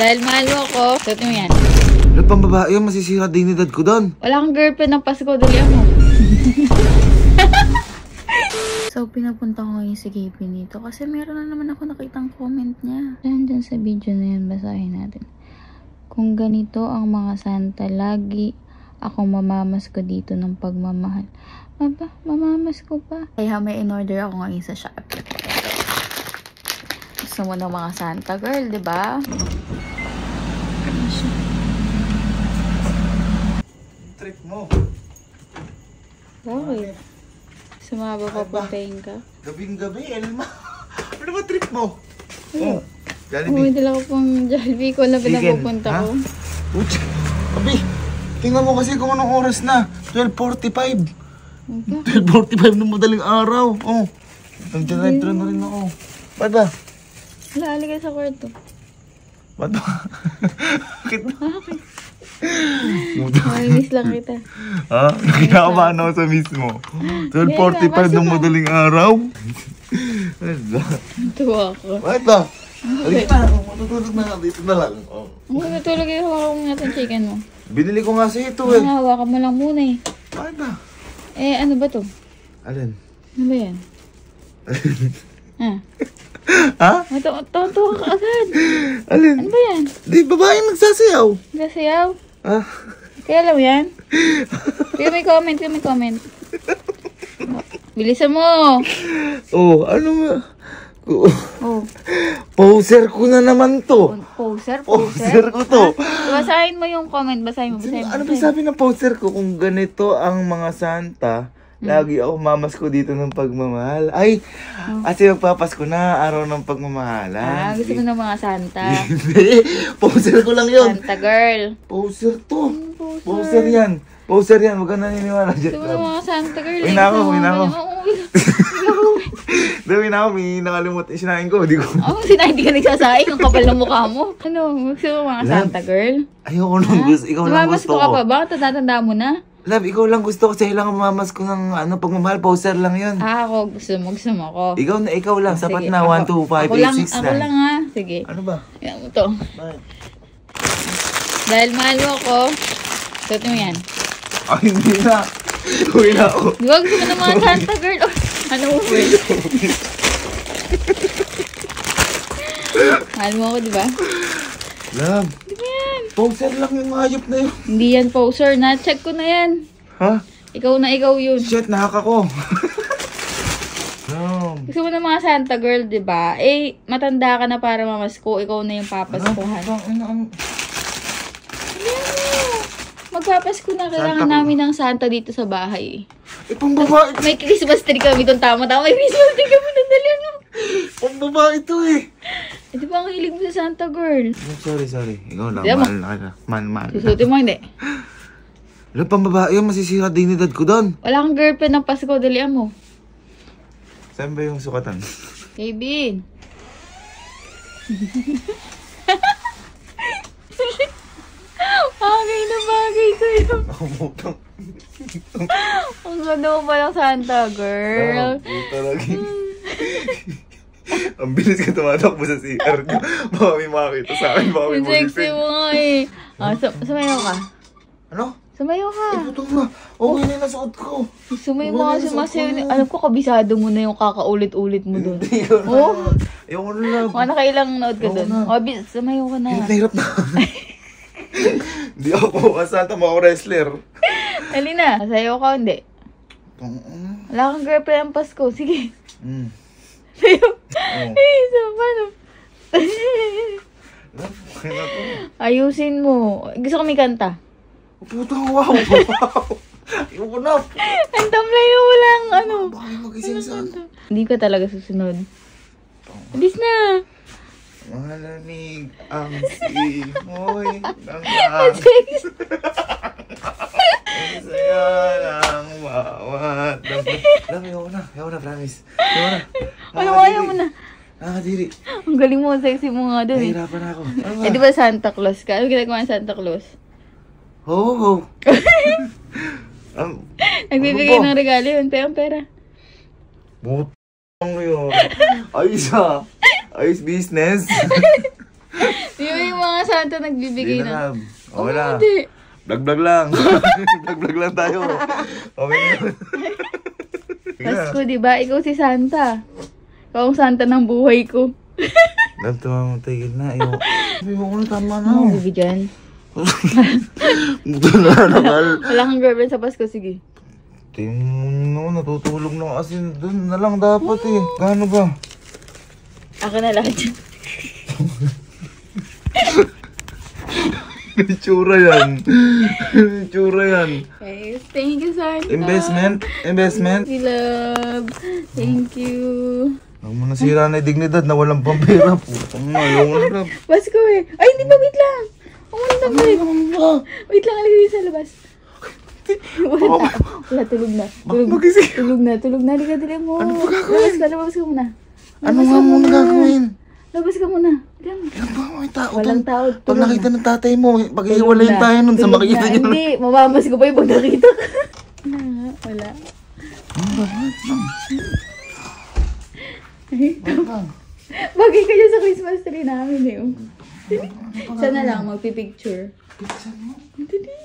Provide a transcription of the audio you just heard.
Dahil mahal mo ako, suot mo yan. Ano pang babae yun? Masisira dignidad ko doon. Wala kang girlfriend ng Pasko, dali mo. So, pinapunta ko ngayon si Geybin dito kasi meron na naman ako nakitang comment niya. Dyan sa video na yan, basahin natin. Kung ganito ang mga Santa, lagi akong mamamas ko dito ng pagmamahal. Aba, mamamas ko pa. Kaya may in-order ako ngayon sa Shopee. Gusto mo ng mga Santa girl, di ba? Trip mo. Bakit? Sumaba pa puntahin ka? Gabing-gabi, Elma. Ano ba trip mo? Oh, Jollibee. umidala ko pong Jollibee ko na pinapupunta ko. Uch, abi, tingnan mo kasi kung anong oras na. 12:45. 12:45 ng madaling araw. Oh, nag-drive-thru na rin ako. Ba't ba? Wala, aligay sa kwarto. Ba't ba? Bakit ba? Bakit? Miss lang kita. Ha? Kinakabahan ako sa mismo. 12:45 ng madaling araw. Tuwa ko. Bakit ba? Halika na, matutulog na nga. Dito na lang. Oh. Matutulog yung hawakan mo natin chicken mo. Binili ko nga sa ito eh. Hawakan mo lang muna eh. Bakit ba? Eh, ano ba to? Alin? Ano ba yan? Ha? Ha? Matutuwa ka agad. Alin? Ano ba yan? Di, babae nagsasayaw. Nagsasayaw? Ha? Kaya alam mo yan? Kaya may comment. Bilisan mo. Oh, ano ba? Oh. Poser ko na naman to. Poser Poser ko to. Basahin mo yung comment. Basahin mo. Ano ba sabi ng poser ko? Kung ganito ang mga Santa, lagi ako mamas ko dito ng pagmamahal. Ay, kasi magpapasko na, araw ng pagmamahalan. Gusto mo ng mga Santa. Hindi, poser ko lang yun. Santa girl. Poser to. Poser yan. Poser yan, huwag ka naniniwala dyan. Gusto mo ng mga Santa girl. Uy na ako. Dami na ako, may nakalimutan yung sinain ko. Sinain, di ka nagsasaing. Ang kapal ng mukha mo. Ano, gusto mo mga Santa girl? Ayoko nung gusto, ikaw lang gusto ko. Mamas ko ka pa ba? Tatanda mo na? Love, ikaw lang gusto ko. Sa'yo lang ang mamas ko ng pagmamahal. Poser lang yun. Ako, gusto mo ako. Ikaw lang. Sapat Sige, na. 1, 2, 5, 8, 6, 9. Ako lang ha. Sige. Ano ba? Yan mo to. Bakit? Dahil mahal mo ako, suot mo yan. Ay, hindi na. Uwi na ako. Di ba gusto mo ng mga Santa girl? Ano mo ba? Mahal mo ako, di ba? Love. Di ba yan? Poser lang yung hayop na yun. Hindi yan poser. Na-check ko na yan. Ha? Ikaw na ikaw yun. Shit, nahak ako. Gusto mo ng mga Santa girl, di ba? Eh, matanda ka na para mamasko. Ikaw na yung papaskuhan. Magpapasko na. Kailangan namin ng Santa dito sa bahay. Eh, pang babae. May Christmas tree kami doon. Tama-tama. May Christmas tree kami doon. Dali mo. Pang babae ito eh. Eh, di ba ang hilig mo sa Santa girl? Sorry. Ikaw lang. Diba? Mahal. Susutin mo, hindi. Ano pang babae yun? Masisira dignidad ko doon. Wala kang girlfriend ng Pasko. Dali mo. Saan ba yung sukatan? Geybin. Bagay na bagay sa'yo. Nakamutang. Ang ganda mo palang Santa girl. Puta lagi. Ang bilis ka tumatakbo sa CR niyo. Baka may makakita sa akin. Baka may Ang sexy magising. mo nga eh. Sumayaw ka. Ano? Sumayaw ka. Putong na. Okay na yung nasuot ko. Sumayaw mo kasi sumasayaw. Alam ko kabisado mo na yung kakaulit-ulit mo dun. Hindi ko na. Oh. Ayoko na lang. Mga nakailang nood ka dun. Sumayaw ka na. Hirap na. Hindi ako kasanta mo ako wrestler. Dali na. Sayaw ka hindi. Wala kang girlfriend ang Pasko. Sige. Sayaw. So, paano? Ayusin mo. Gusto ko may kanta. Putang wow. Ayoko na. Ang tamlay na walang ano. Baka may magising sa akin. Hindi ka talaga susunod. Bilis na. Malamig ang simoy ng hangin. Saya lang bawat damdamin. Ayoko na, promise. Ayoko na. Ayaw mo na. Nakakadiri. Ang galing mo, sexy mo nga dun eh. Nahihirapan ako. Eh di ba Santa Claus ka? Ano ginagawa ng Santa Claus? Ho. Nagbibigay ng regalo yun. Pera. Butang yun. Ayos business. Di ba yung mga Santa nagbibigay Hindi ng... na, love. Okay na. Hindi. Vlog lang. Vlog lang tayo. Okay na. Pasko, diba? Ikaw si Santa. Ikaw ang Santa ng buhay ko. Love, tumamagtigil na. Ayoko na, tama na. Ano bigay dyan? Muto na naman. Wala kang girlfriend sa Pasko, sige. Tingnan mo, natutulog na kasi doon na lang dapat eh. Gano ba? Ako na lahat dyan. Itsura yan. Itsura yan. Okay, thank you, Santa. Investment. We love. Thank you. Huwag mo nasira na yung dignidad na walang pampira. Putang na, ayaw na. Pasko eh. Ay, hindi ba? Wait lang. Wait lang, alagay sa labas. Wala, tulog na. Tulog na. Halika, dali mo. Ano ba gagawin? Labas ka muna. Ano nga muna gagawin? Labas ka muna. Yan ba, may tao. Walang tao. Pag nakita ng tatay mo, pag-iwalayin tayo nun sa makikita niyo. Hindi, mamamas ko pa yung pag nakita ka. Wala. Bagay ka dyan sa Christmas tree namin eh. Sana lang, magpipicture. Picture mo? Hindi.